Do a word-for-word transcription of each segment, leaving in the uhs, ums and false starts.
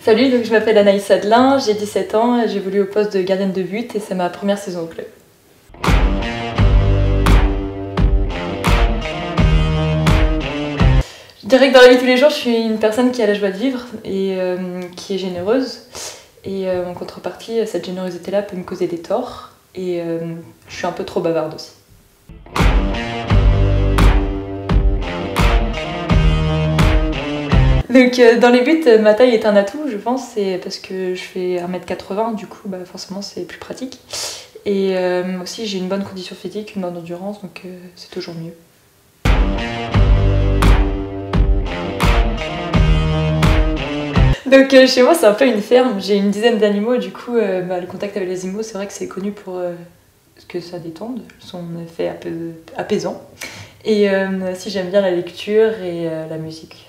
Salut, donc je m'appelle Anaïs Adelin, j'ai dix-sept ans, j'évolue au poste de gardienne de but et c'est ma première saison au club. Je dirais que dans la vie de tous les jours, je suis une personne qui a la joie de vivre et euh, qui est généreuse. Et euh, en contrepartie, cette générosité-là peut me causer des torts et euh, je suis un peu trop bavarde aussi. Donc euh, dans les buts, ma taille est un atout, je pense, c'est parce que je fais un mètre quatre-vingts, du coup bah, forcément c'est plus pratique. Et euh, aussi j'ai une bonne condition physique, une bonne endurance, donc euh, c'est toujours mieux. Donc euh, chez moi c'est un peu une ferme, j'ai une dizaine d'animaux, du coup euh, bah, le contact avec les animaux c'est vrai que c'est connu pour euh, que ça détende, son effet apais apaisant. Et euh, aussi j'aime bien la lecture et euh, la musique.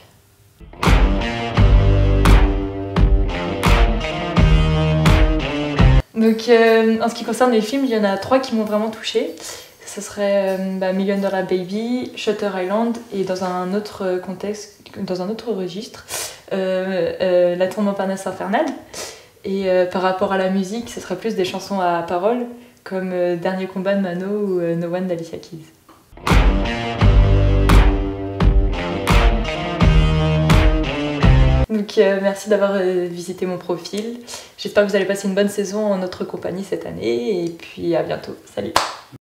Donc euh, en ce qui concerne les films, il y en a trois qui m'ont vraiment touchée. Ce serait euh, bah, Million Dollar Baby, Shutter Island et dans un autre contexte, dans un autre registre, euh, euh, La Tour Montparnasse Infernale. Et euh, par rapport à la musique, ce serait plus des chansons à paroles comme euh, Dernier combat de Mano ou euh, No One d'Alicia Keys. Donc euh, merci d'avoir euh, visité mon profil. J'espère que vous allez passer une bonne saison en notre compagnie cette année et puis à bientôt. Salut!